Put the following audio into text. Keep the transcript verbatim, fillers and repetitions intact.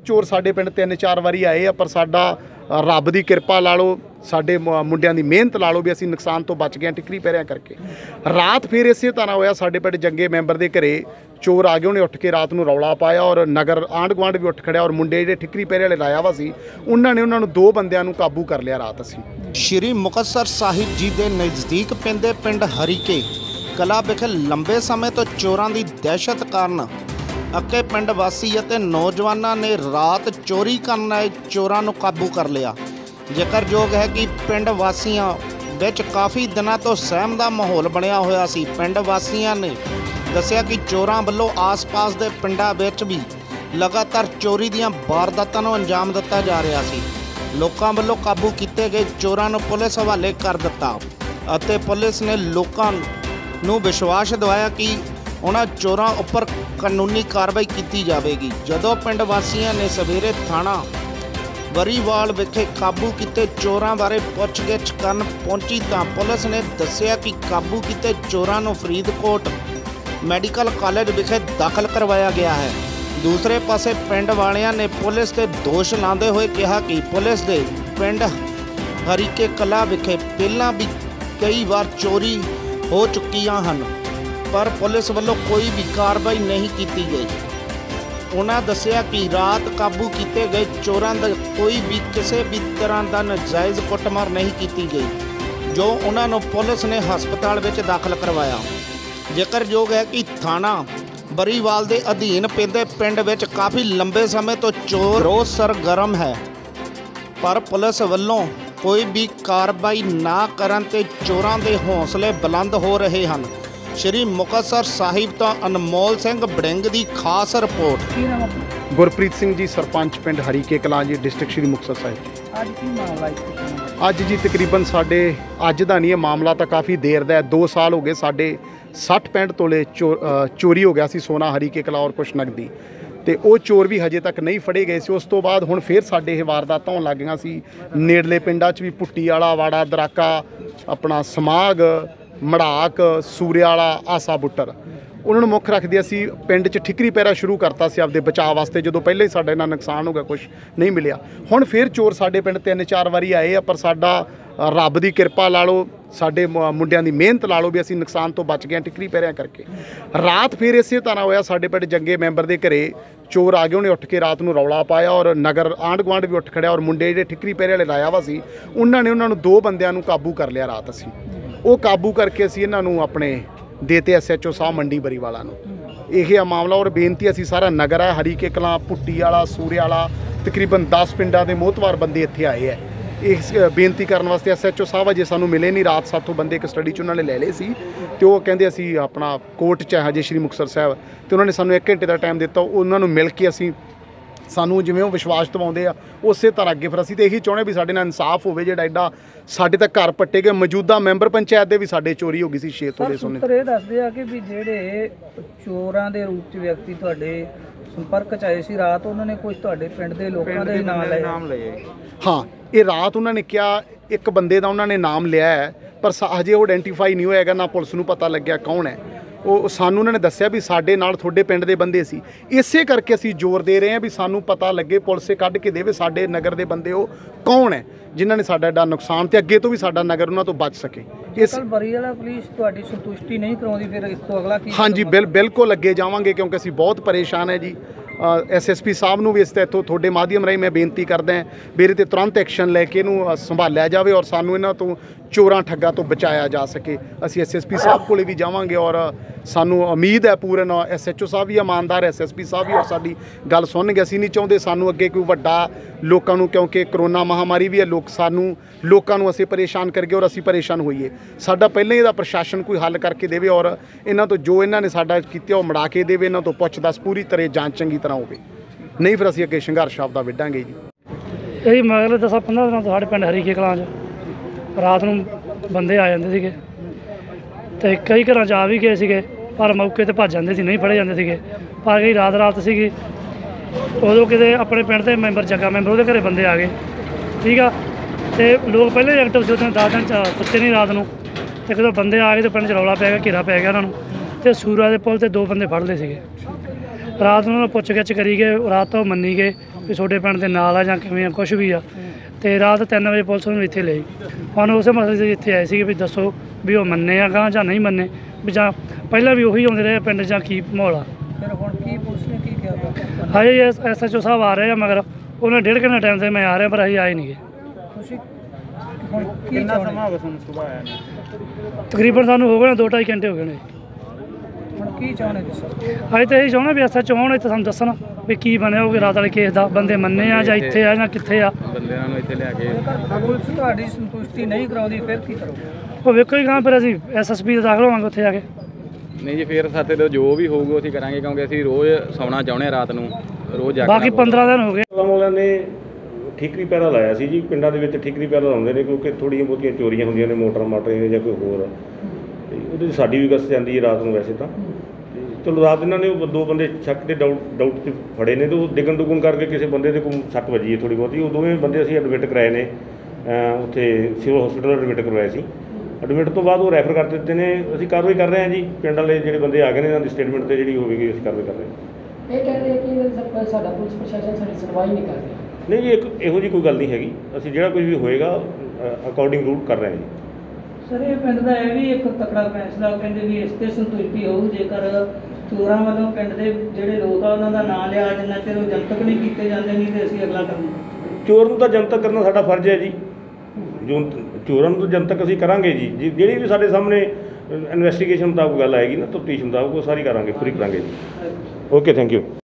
चोर साडे पिंड तीन चार वारी आए आ, पर साडा रब की किरपा ला लो, साडे मुंडियां दी मेहनत ला लो भी असीं नुकसान तो बच गए टिकरी पैरियां करके। रात फिर इसे तरह होया, साडे पिंड जंगे मैंबर के घरे चोर आ गए, उन्हें उठ के रात को रौला पाया और नगर आंढ गुआंढ भी उठ खड़िया और मुंडे जिहड़े ठिकरी पैरे वाले लाया वा सी उन्होंने उन्होंने दो बंदियां नूं काबू कर लिया रात असीं। श्री मुक्तसर साहिब जी के नज़दीक पैंदे पिंड हरीके कला विखे लंबे समय तो चोरां दी दहशत कारण अके पिंड वासी अते नौजवानों ने रात चोरी करन आए चोरां नूं काबू कर लिया। जिक्रयोग है कि पिंड वासियों विच काफ़ी दिनों तो सहम का माहौल बनया होया सी। पिंड वासियों ने दस्सिया कि चोरां वल्लों आस पास के पिंडां विच भी लगातार चोरी दीयां वारदातां नूं अंजाम दिता जा रहा सी। लोकां वल्लों काबू किए गए चोरां नूं पुलिस हवाले कर दिता अते पुलिस ने लोकां नूं विश्वास दिवाया कि उन्हां चोरां उपर कानूनी कार्रवाई की जाएगी। जदों पिंड वासियों ने सवेरे थाना वरीवाल विखे काबू किए चोरां बारे पुछगिछ करन पहुंची तां पुलिस ने दस्सिया कि काबू किए चोरां नूं फरीदकोट मैडिकल कॉलेज विखे दाखिल करवाया गया है। दूसरे पासे पिंड वालियां ने पुलिस के दोष लाते हुए कहा कि पुलिस के पिंड हरीके कला विखे पहलां भी कई बार चोरी हो चुकियां हैं, पर पुलिस वालों कोई भी कार्रवाई नहीं की गई। उन्होंने दस्सिया कि रात काबू किए गए चोरां दा कोई भी किसी भी तरह का नजायज़ कुटमार नहीं की गई, जो उन्होंने पुलिस ने हस्पताल में दाखिल करवाया। जिक्रयोग है कि थाना बरीवाल के अधीन पैंदे पिंड विच काफ़ी लंबे समय तो चोर रोज सरगर्म है, पर पुलिस वालों कोई भी कार्रवाई ना करन ते चोरां दे हौसले बुलंद हो रहे हैं। श्री मुक्तसर साहिब तो अनमोल सिंह बड़िंग की खास रिपोर्ट। गुरप्रीत सिंह जी, सरपंच पिंड हरीके कलां जी, डिस्ट्रिक्ट श्री मुक्तसर साहिब। अज की मामला अज जी तकरीबन साढ़े अज का नहीं है मामला, तो काफ़ी देर का है। दो साल हो गए साढ़े सठ पैंठ तोले चो चोरी हो गया सी सोना हरीके कला और कुछ नकदी, तो वो चोर भी हजे तक नहीं फड़े गए सी। उस तो बाद हुण फिर साडे ये वारदात होण लग गईयां सी। नेड़ले पिंडां च भी पुट्टी वाला वाड़ा दराका अपना समाग मड़ाक सूर्या वाला आसा बुट्टर उन्होंने मुख रखदे असी पिंड च ठिकरी पैरा शुरू करता सी आपदे बचाव वास्ते। जो पहले ही साडा इन्ना नुकसान हो गया, कुछ नहीं मिलिया। हुण फिर चोर साडे पिंड तीन चार वारी आए आ, पर साडा रब की किरपा ला लो, साडे मुंडियां दी मेहनत ला लो भी असीं नुकसान तो बच गए टिकरी पैरियां करके। रात फिर इसे तरह होया, साडे पिंड जंगे मैंबर के घरे चोर आ गए, उन्हें उठ के रात को रौला पाया और नगर आंढ गुआंढ भी उठ खड़िया और मुंडे जिहड़े ठिकरी पैरे वाले लाया वा सी उन्होंने उन्होंने दो बंदियां नूं काबू कर लिया रात। असीं वो काबू करके असीं इन्हां नूं अपने देते एस एच ओ साहब मंडी बरीवाला नूं। यह मामला और बेनती असीं सारा नगर है हरीके कलां पुट्टी वाला सूर्या वाला तकरीबन दस पिंडां दे मोहतवार बंदे इत्थे आए है। इस बेनती करने वास्ते एस एच ओ साहब अजे सानूं मिले नहीं, रात साथों बंदे कस्टडी च उन्होंने ले लए सी, तो वो कहंदे असीं अपना कोर्ट च हजे श्री मुक्तसर साहब, तो उन्होंने सानूं एक घंटे का टाइम दिता। उन्होंने मिल के असीं सानूं जिवें वो विश्वास दिवाउंदे आ उस तरह अगे फिर असीं तो यही चाहुंदे भी साडे नाल इंसाफ होवे। जिहड़ा एडा साडे तक घर पट्टे गए, मौजूदा मैंबर पंचायत दे भी साडे चोरी हो गई सी छे तोले सोने। सर ये दसदे आ कि भी जिहड़े चोरां दे रूप च व्यक्ति तुहाडे संपर्क च आए सी रात, उन्होंने कुछ तुहाडे पिंड दे लोकां दे नाम लए। हाँ, ये रात उन्होंने क्या एक बंदे का उन्होंने नाम लिया है, पर हजे वो आइडेंटिफाई नहीं होएगा, ना पुलिस नूं पता लग्या कौन है। वो सानू उन्होंने दस्सिया भी साडे नाल तुहाडे पिंड दे बंदे सी, इसे करके असीं जोर दे रहे हैं भी सानू पता लगे, पुलिस कढ के देवे साडे नगर दे बंदे वो कौन है जिन्हां ने साडा एडा नुकसान ते अगे तो भी साडा नगर उन्हां तो बच सके। इस बरीवाला पुलिस तुहाडी संतुष्टि नहीं कराउंदी, फिर इस तो अगला की? हाँ जी, बिल बिल्कुल अगे जावांगे, क्योंकि असीं बहुत परेशान है जी। एस एस पी साहब नूं भी इस इत्थों तुहाडे माध्यम राਹੀਂ मैं बेनती करदा हां भी इहदे ते तुरंत एक्शन लैके इहनूं संभालिया जावे और सानू इन्हां तो चोरां ठग्गां तो बचाया जा सके। असीं एस एस पी साहब कोले भी जावांगे और सानू उम्मीद है पूरन एस एच ओ साहब भी ईमानदार, एस एस पी साहब भी और साडी गल सुनणगे। असीं नहीं चाहुंदे सानू अगे कोई वड्डा लोकां नूं, क्योंकि करोना महामारी भी है, लोक सानू लोकां नूं असीं परेशान करगे और असीं परेशान होईए। साडा पहले इहदा प्रशासन कोई हल करके देवे और इन्हां तो जो इन्हां ने साडा कीता ओह मुड़ा के देवे, इन्हां तो पुੱਛ दस पूरी तरह जांच चंगी तरह होवे, नहीं फिर असीं अगे संघर्ष आपदा विढांगे जी। यही मगले दस पंद्रह दिन तो साढ़े पिंड हरीके कलां च रात नूं बंदे आ जांदे सीगे ते कई घरां च आ भी गए सीगे, पर मौके ते भज जांदे सी, नहीं फड़े जांदे सीगे। पर कई रात रात सीगी उदों किते अपने पिंड दे मैंबर जग्गा मैंबर उहदे घरे बंदे आ गए, ठीक आ, ते लोग पहले एक्टिव से दस दिन सुत्ते नहीं रात नूं, ते कदों बंदे आ गए तो पिंड च रौला पै गया, घेरा पै गया उन्हां नूं, ते सूरा दे पुल ते दो बंदे फड़ लए सीगे। रात नूं पुੱਛ गिੱਛ करी गए, रात तो मन्नी गए ਵੀ ਤੁਹਾਡੇ ਪਿੰਡ ਦੇ ਨਾਲ ਆ ਜਾਂ ਕਿਵੇਂ ਆ ਕੁਛ ਵੀ ਆ। ਤੇ ਰਾਤ ਤਿੰਨ ਵਜੇ ਪੁਲਿਸ ਨੂੰ ਇੱਥੇ ਲਈ, ਹੁਣ ਉਸੇ ਮਸਲੇ 'ਤੇ ਇੱਥੇ ਆਏ ਸੀਗੇ ਵੀ ਦੱਸੋ ਵੀ ਉਹ ਮੰਨੇ ਆ ਗਾਂ ਜਾਂ ਨਹੀਂ ਮੰਨੇ, ਵੀ ਜਾਂ ਪਹਿਲਾਂ ਵੀ ਉਹੀ ਆਉਂਦੇ ਰਹੇ ਪਿੰਡ ਜਾਂ ਕੀ ਮਾਹੌਲ ਆ। ਫਿਰ ਹੁਣ ਕੀ ਪੁਲਿਸ ਨੇ ਕੀ ਕਿਹਾ? ਹਜੇ ਐਸ ਐਸ ਓ ਸਾਹਿਬ ਆ ਰਹੇ ਆ ਮਗਰ ਉਹਨਾਂ ਡੇਢ ਘੰਟੇ ਟਾਈਮ 'ਤੇ ਮੈਂ ਆ ਰਿਹਾ ਪਰ ਅਸੀਂ ਆਏ ਨਹੀਂ ਗੇ। ਤੁਸੀਂ ਹੁਣ ਕਿੰਨਾ ਸਮਾਂ ਹੋ ਗਿਆ ਤੁਹਾਨੂੰ ਸੁਬਾਹ ਆਇਆ ਨੂੰ? ਤਕਰੀਬਨ ਸਾਨੂੰ ਹੋ ਗਏ ਨੇ ਦੋ ਢਾਈ ਘੰਟੇ ਹੋ ਗਏ ਨੇ। ਹੁਣ ਕੀ ਚਾਹੁੰਦੇ ਤੁਸੀਂ? ਅਸੀਂ ਤਾਂ ਇਹੀ ਚਾਹੁੰਦੇ ਵੀ ਐਸ ਐਚ ਓ ਆਉਣ ਇੱਥੇ ਸਾਨੂੰ ਦੱਸਣ ਵੀ ਕੀ ਬਣਿਆ ਹੋਵੇ ਰਾਤ ਵਾਲੇ ਕੇਸ ਦਾ, ਬੰਦੇ ਮੰਨੇ ਆ ਜਾਂ ਇੱਥੇ ਆ ਜਾਂ ਕਿੱਥੇ ਆ। ਬੰਦਿਆਂ ਨੂੰ ਇੱਥੇ ਲਿਆ ਕੇ ਜੇਕਰ ਪੁਲਿਸ ਤੁਹਾਡੀ ਸੰਤੁਸ਼ਟੀ ਨਹੀਂ ਕਰਾਉਂਦੀ ਫਿਰ ਕੀ ਕਰੋਗੇ? ਉਹ ਵੇਖੋ ਹੀ ਗਾਂ ਫਿਰ ਅਸੀਂ ਐਸ ਐਸ ਪੀ ਦੇ ਦਾਖਲ ਹੋਵਾਂਗੇ ਉੱਥੇ ਜਾ ਕੇ। ਨਹੀਂ ਜੀ, ਫਿਰ ਸਾਡੇ ਤੋਂ ਜੋ ਵੀ ਹੋਊਗਾ ਅਸੀਂ ਕਰਾਂਗੇ, ਕਿਉਂਕਿ ਅਸੀਂ ਰੋਜ਼ ਸੌਣਾ ਚਾਹੁੰਦੇ ਹਾਂ ਰਾਤ ਨੂੰ, ਰੋਜ਼ ਜਾਗਣਾ। ਬਾਕੀ ਪੰਦਰਾਂ ਦਿਨ ਹੋ ਗਏ। ਵਾਲਿਆਂ ਨੇ ਠੀਕਰੀ ਪਹਿਰਾ ਲਾਇਆ ਸੀ ਜੀ। ਪਿੰਡਾਂ ਦੇ ਵਿੱਚ ਠੀਕਰੀ ਪਹਿਰਾ ਲਾਉਂਦੇ ਨੇ ਕਿਉਂਕਿ ਥੋੜ੍ਹੀਆਂ ਬਹੁਤੀਆਂ ਚੋਰੀਆਂ ਹੁੰਦੀਆਂ ਨੇ ਮੋਟਰ ਮਾਟਰ ਜਾਂ ਕੋਈ ਹੋਰ, ਅਤੇ ਉਹਦੇ 'ਚ ਸਾਡੀ ਵੀ ਗਸ਼ਤ ਜਾਂਦੀ ਹੈ ਰਾਤ ਨੂੰ ਵੈਸੇ ਤਾਂ। ਅਤੇ ਚਲੋ ਰਾਤ ਇਹਨਾਂ ਨੇ ਉਹ ਦੋ ਬੰਦੇ ਸ਼ੱਕ ਦੇ ਡਾਊਟ ਡਾਊਟ 'ਚ ਫੜੇ ਨੇ, ਅਤੇ ਉਹ ਡਿੱਗਣ ਡੁੱਗਣ ਕਰਕੇ ਕਿਸੇ ਬੰਦੇ ਦੇ ਕੋਲ ਸੱਟ ਵੱਜੀ ਹੈ ਥੋੜ੍ਹੀ ਬਹੁਤੀ। ਉਹ ਦੋਵੇਂ ਬੰਦੇ ਅਸੀਂ ਐਡਮਿਟ ਕਰਾਏ ਨੇ ਉੱਥੇ ਸਿਵਲ ਹਸਪੀਟਲ ਐਡਮਿਟ ਕਰਵਾਏ ਸੀ। ਐਡਮਿਟ ਤੋਂ ਬਾਅਦ ਉਹ ਰੈਫਰ ਕਰ ਦਿੱਤੇ ਨੇ। ਅਸੀਂ ਕਾਰਵਾਈ ਕਰ ਰਹੇ ਹਾਂ ਜੀ। ਪਿੰਡ ਵਾਲੇ ਜਿਹੜੇ ਬੰਦੇ ਆ ਗਏ ਨੇ ਇਹਨਾਂ ਦੀ ਸਟੇਟਮੈਂਟ 'ਤੇ ਜਿਹੜੀ ਹੋਵੇਗੀ ਅਸੀਂ ਕਾਰਵਾਈ ਕਰ ਰਹੇ ਹਾਂ। ਇਹ ਕਹਿੰਦੇ ਕਿ ਸਾਡਾ ਪੁਲਿਸ ਪ੍ਰਸ਼ਾਸਨ ਸਾਡੀ ਸੁਣਵਾਈ ਨਹੀਂ ਕਰ ਰਿਹਾ। ਨਹੀਂ ਜੀ, ਇੱਕ ਇਹੋ ਜਿਹੀ ਕੋਈ ਗੱਲ ਨਹੀਂ ਹੈਗੀ। ਅਸੀਂ ਜਿਹੜਾ ਕੁਝ ਵੀ ਹੋਏਗਾ ਅਕੋਰਡਿੰਗ ਰੂਲ ਕਰ ਰਹੇ ਹਾਂ ਜੀ। ਸਰ ਇਹ ਪਿੰਡ ਦਾ ਇਹ ਵੀ ਇੱਕ ਤਕੜਾ ਫੈਸਲਾ ਕਹਿੰਦੇ ਵੀ ਇਸ ਤੇ ਸੰਤੁਸ਼ਟੀ ਹੋਊ ਜੇਕਰ ਚੋਰਾਂ ਵੱਲੋਂ ਪਿੰਡ ਦੇ ਜਿਹੜੇ ਲੋਕ ਆ ਉਹਨਾਂ ਦਾ ਨਾਂ ਲਿਆ ਜਿੰਨਾ ਚਿਰ ਉਹ ਜਨਤਕ ਨਹੀਂ ਕੀਤੇ ਜਾਂਦੇ, ਨਹੀਂ ਤੇ ਅਸੀਂ ਅਗਲਾ ਕਰਾਂਗੇ। ਚੋਰ ਨੂੰ ਤਾਂ ਜਨਤਕ ਕਰਨਾ ਸਾਡਾ ਫਰਜ਼ ਹੈ ਜੀ। ਜੋ ਚੋਰਾਂ ਨੂੰ ਤਾਂ ਜਨਤਕ ਅਸੀਂ ਕਰਾਂਗੇ ਜੀ। ਜੀ ਜਿਹੜੀ ਵੀ ਸਾਡੇ ਸਾਹਮਣੇ ਇਨਵੈਸਟੀਗੇਸ਼ਨ ਮੁਤਾਬਕ ਗੱਲ ਆਏਗੀ ਨਾ, ਤਫਤੀਸ਼ ਮੁਤਾਬਕ ਉਹ ਸਾਰੀ ਕਰਾਂਗੇ, ਪੂਰੀ ਕਰਾਂਗੇ ਜੀ। Okay, thank you.